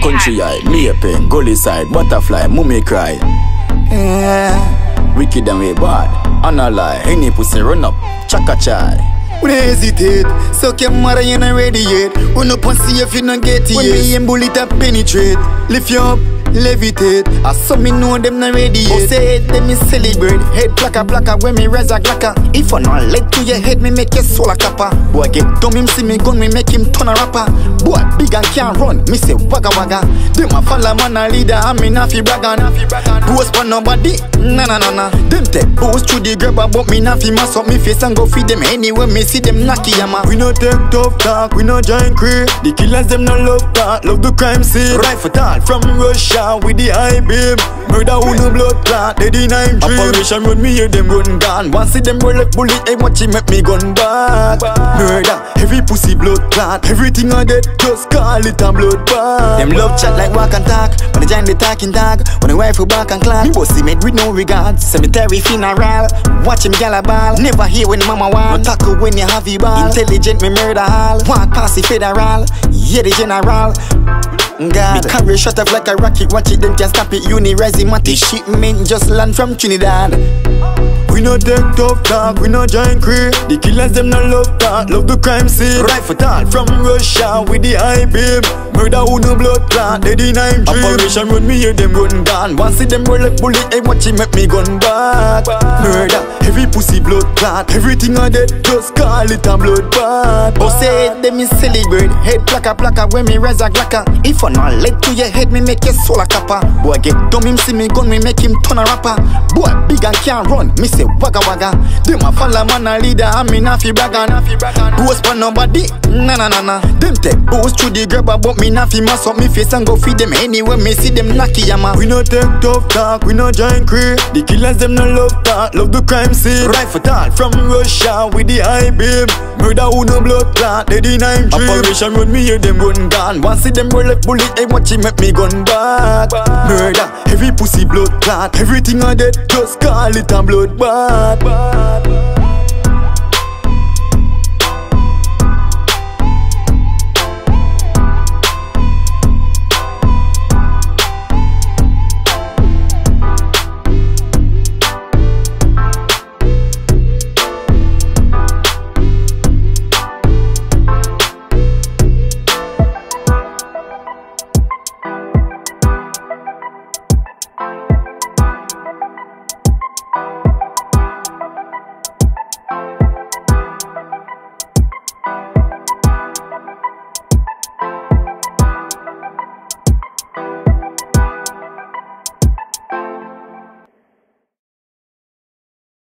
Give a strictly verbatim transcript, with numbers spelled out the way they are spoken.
Country eye, me a pen, gully side, butterfly, mummy cry. Yeah. Wicked and way bad, and a lie. Any pussy run up, chaka chai. We don't hesitate, so your mother you not ready yet. We no pussy if you not get it. When me and bullet up penetrate, lift you up, levitate. I saw me know them not ready yet. Say it, let me celebrate. Head plaka plaka when me rise a glacka. If I not leg to your head, me make your soul a kappa. Boy get dumb, him see me gun, me make him turn a rapper. Boy big and can't run, me say wagga wagga. Them a follow man a leader, and me not fi bragga. Boast for nobody, na na na na. Them take boast through the grabber, but me not fi mass up me face and go feed them anywhere me see them knocky yama. We no take tough talk, we no giant cree. The killers them no love that, love the crime scene. Rifle tall from Russia with the high beam. Murder who no blood clot, they deny him dream. Operation run me hear them run gone. Once see them roll left bullet, hey watch him make me gun back. Murder, every pussy blood clot. Everything I dead, just call it a blood bath. Them love chat like walk and talk. When they join the talking dog, when the wife will back and clap. Me bossy made with no regard. Cemetery funeral, watch him gala ball. Never hear when mama want. No tackle when you have a ball. Intelligent me murder all. Walk past the federal, yeah the general. God, me carry shot up like a rocket. Watch it, them can't stop it. Uni rising matty shipment just land from Trinidad. We no take tough talk, we no giant cree. The killers them no love that, love the crime scene. Rifle tall from Russia with the high beam. Murder who no blood clot, they deny him dream. Operation run me hear them run gone. Once see them roll like bullet, hey watch him make me gun back. Murder, every pussy blood clot. Everything I dead, just call it a blood bath. But say them me celebrate. Head plaka plaka when me rise a glacka. If I not leg to your head, me make your soul a kappa. Boy get dumb, him see me gun, me make him turn a rapper. Boy big and can't run, me say wagga wagga. Them a follow man a leader, and me not fi bragga. Boast for nobody, na na na na. Them take boast through the grabber, but me not fi mass up me face and go feed them anywhere me see them knocky yama. We no take tough talk, we no giant cree. The killers them no love that, love the crime scene. Rifle tall from Russia with the high beam. Murder who no blood clot, they deny him dream. Operation run me hear them run gone. Once see them roll left bullet, hey watch him make me gun back. Murder, every pussy blood clot. Everything I dead, just call it a blood bath.